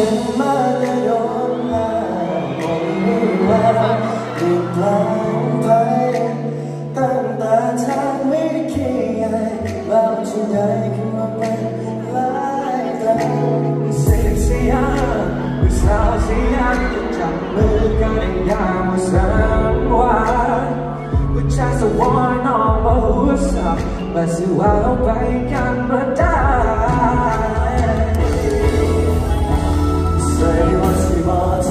กันมาแต่โดนมาคงไม่ว่าเปลี่ยนแปลงไปตั้งแต่เธอไม่ได้คิดไงเราจะได้ขึ้นมาเป็นหลายแต่เสียเสียวิสาเสียจับมือกันยามว่าสันว่าว่าจะสวรรค์น้องบ่หัวสับมาสิว่าเราไปกันมาได้ Say what's your heart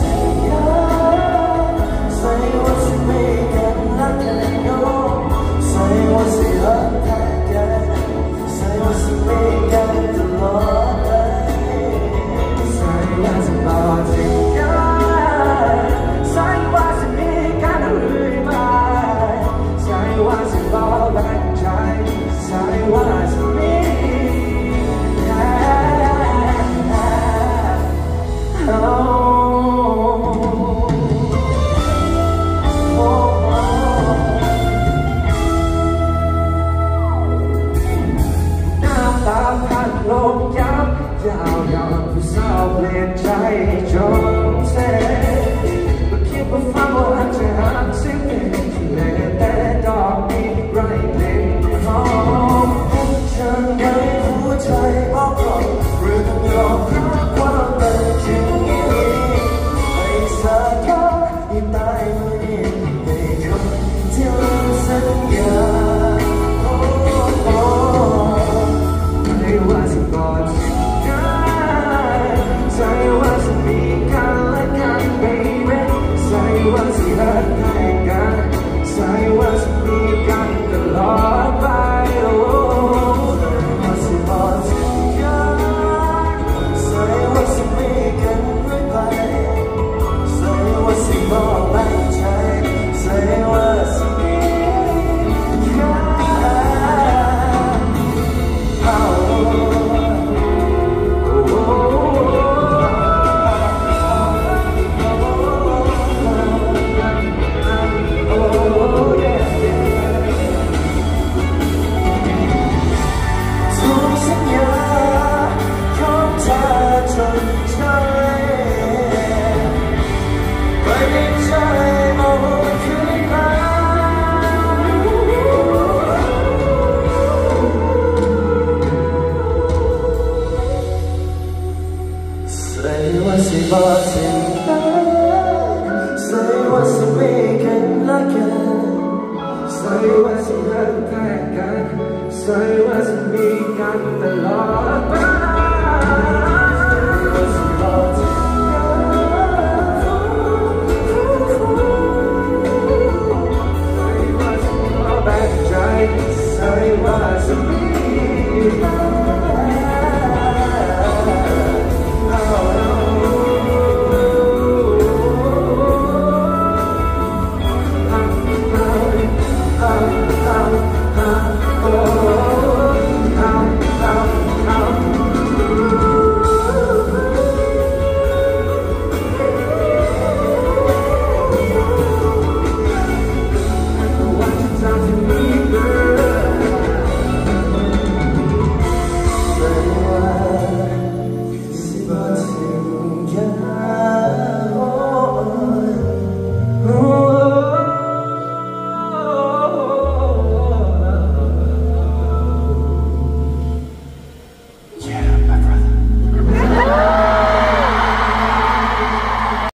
Say what's your making like I know Say what's your heart Say what's your making the Lord Say what's your heart Say what's your making the Lord Say what's your heart Say what's your makingลงยับยาวยาวผู้สาวเปลี่ยนใจจนเสียมาคิดว่าฟ้าว่าจะหักสิ่งที่เหลือแต่ดอกนี้ไร้กลิ่นหอมฉันในหัวใจบอกก่อนหรือต้องยอมรับความเป็นจริงนี้ให้สักครั้งที่ตายมือนี้ให้คนที่ลืมสัญญาSay what's your boss in Say what's your making like Say what's your head Say what's your making the Lord